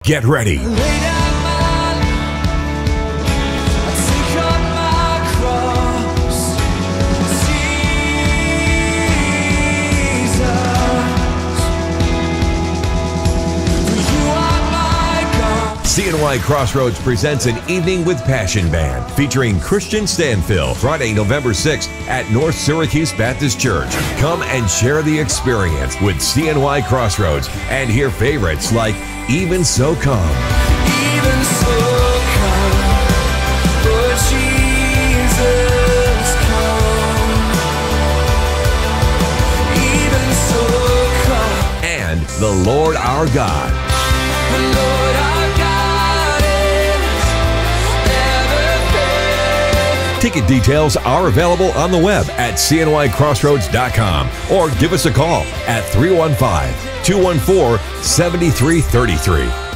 Get ready. CNY Crossroads presents an Evening with Passion Band featuring Kristian Stanfill, Friday, November 6th at North Syracuse Baptist Church. Come and share the experience with CNY Crossroads and hear favorites like Even So Come. Even so come, Lord Jesus, come. Even so come. And the Lord Our God. The Lord our God is ever faithful. Ticket details are available on the web at cnycrossroads.com or give us a call at 315-214-7333.